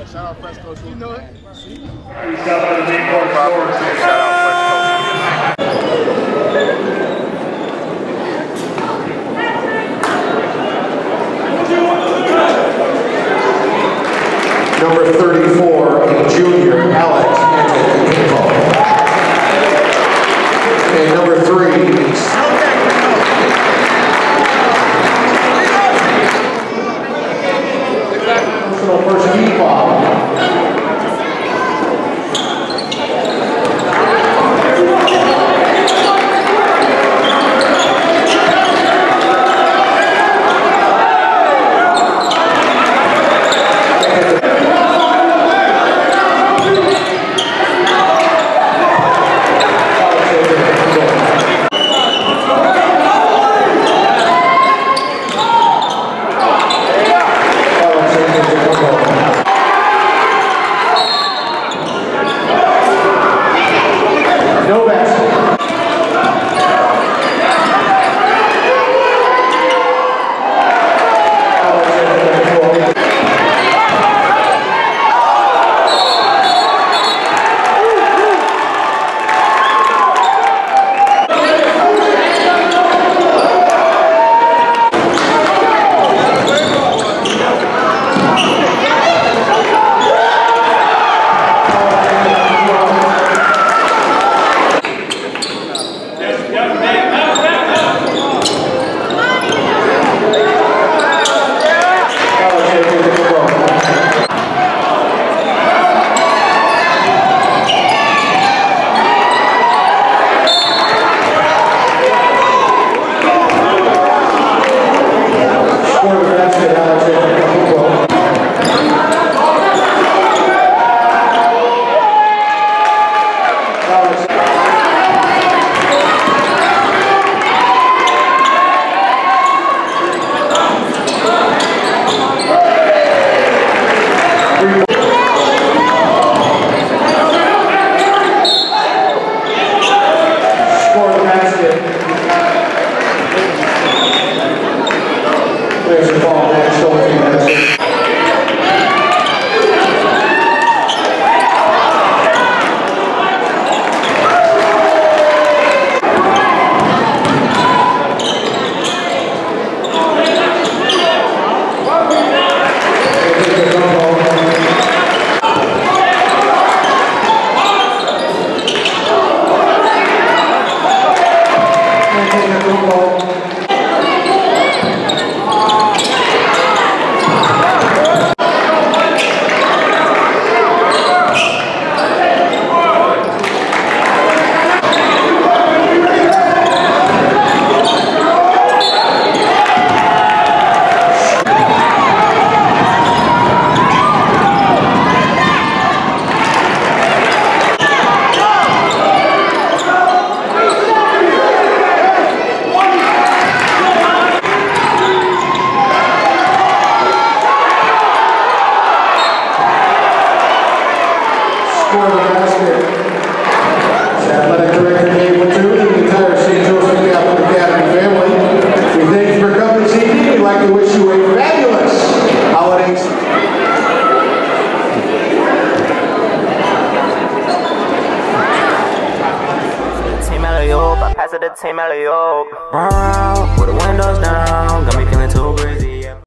Shout out Fresh Coach. You know it. Number 34, a junior, Alex Antetokounmpo. And number 3, personal first key foul. There's the ball, that's the way that's it. For the basket. It's Athletic Director Dave Winters and the entire St. Joseph Catholic Academy family. We thank you for coming this evening. We'd like to wish you a fabulous holiday season. Team alley-oop, I pass it to team alley-oop. Run around with the windows down.